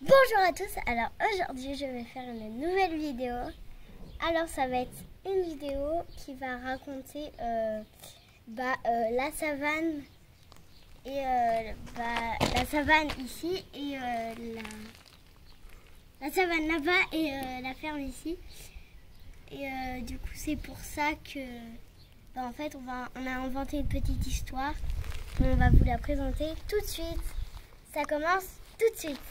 Bonjour à tous, alors aujourd'hui je vais faire une nouvelle vidéo. Alors ça va être une vidéo qui va raconter la savane et la savane ici et la savane là-bas et la ferme ici. Et du coup c'est pour ça que en fait on a inventé une petite histoire. On va vous la présenter tout de suite. Ça commence tout de suite.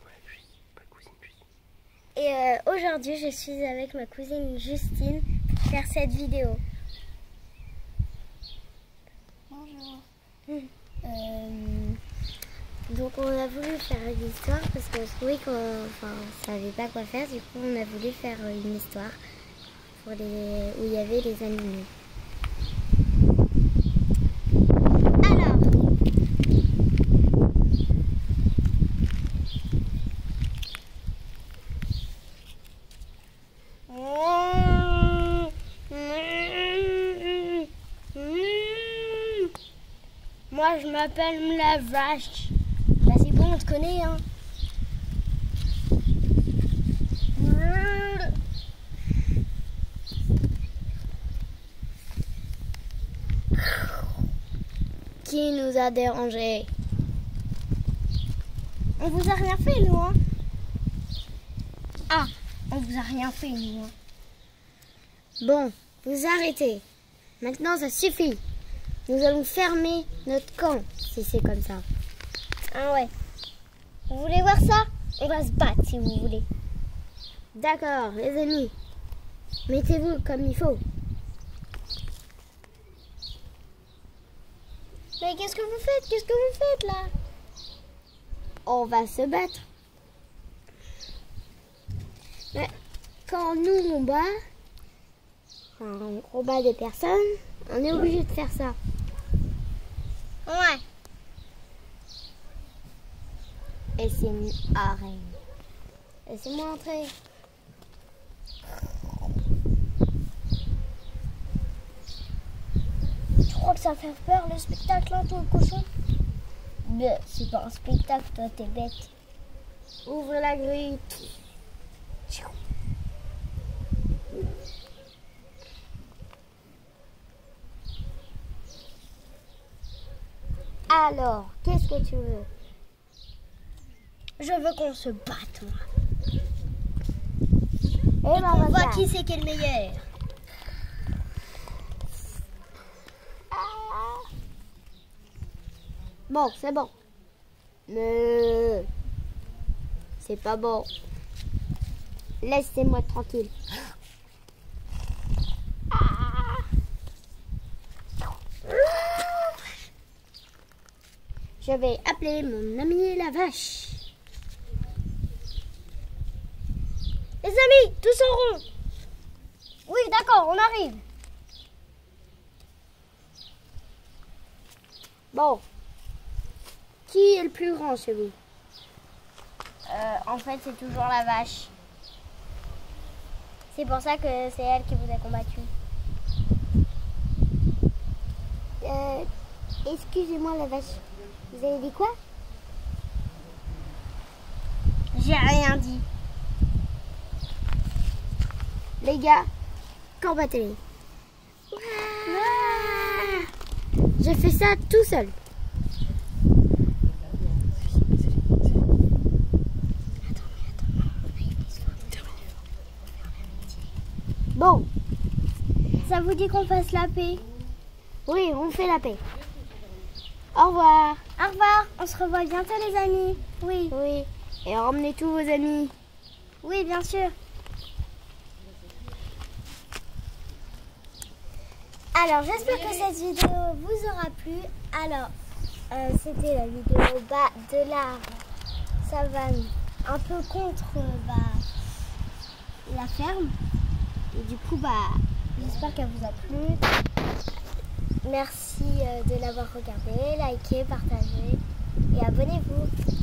Et aujourd'hui, je suis avec ma cousine Justine pour faire cette vidéo. Bonjour. Donc on a voulu faire une histoire parce qu'on trouvait qu'on savait pas quoi faire. Du coup, on a voulu faire une histoire pour où il y avait les animaux. Moi, je m'appelle la vache. Bah, c'est bon, on te connaît, hein. Qui nous a dérangés? On vous a rien fait, nous, hein. Ah, on vous a rien fait, nous, hein. Bon, vous arrêtez. Maintenant, ça suffit. Nous allons fermer notre camp, si c'est comme ça. Ah ouais. Vous voulez voir ça? On va se battre si vous voulez. D'accord, les amis. Mettez-vous comme il faut. Mais qu'est-ce que vous faites? Qu'est-ce que vous faites là? On va se battre. Mais quand nous on bat, on bat des personnes, on est obligé de faire ça. Ouais. Et c'est une arène. Laissez-moi entrer. Tu crois que ça fait peur le spectacle, hein, toi, le cochon? Mais c'est pas un spectacle, toi, t'es bête. Ouvre la grille. Alors, qu'est-ce que tu veux? Je veux qu'on se batte, moi. Et on voit qui c'est qui est le meilleur. Bon, c'est bon. Mais c'est pas bon. Laissez-moi tranquille. Je vais appeler mon ami la vache. Les amis, tous en rond. Oui, d'accord, on arrive. Bon. Qui est le plus grand chez vous? En fait, c'est toujours la vache. C'est pour ça que c'est elle qui vous a combattu. Excusez-moi la vache. Vous avez dit quoi? J'ai rien dit. Les gars, combattez-les. J'ai fait ça tout seul. Bon, ça vous dit qu'on fasse la paix? Oui, on fait la paix. Au revoir. Au revoir. On se revoit bientôt les amis. Oui. Oui. Et emmenez tous vos amis. Oui, bien sûr. Alors, j'espère que cette vidéo vous aura plu. Alors, c'était la vidéo de la savane, un peu contre la ferme. Et du coup, j'espère qu'elle vous a plu. Merci de l'avoir regardé, likez, partagez et abonnez-vous.